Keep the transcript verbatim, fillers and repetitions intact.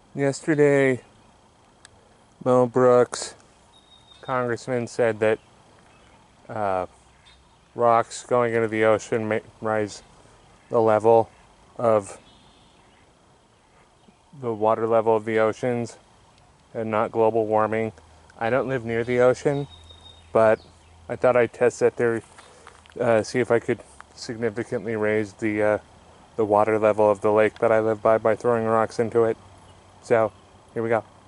Yesterday, Mo Brooks, congressman, said that uh, rocks going into the ocean may rise the level of the water level of the oceans and not global warming. I don't live near the ocean, but I thought I'd test that theory, uh, see if I could significantly raise the uh, the water level of the lake that I live by by throwing rocks into it. So, here we go.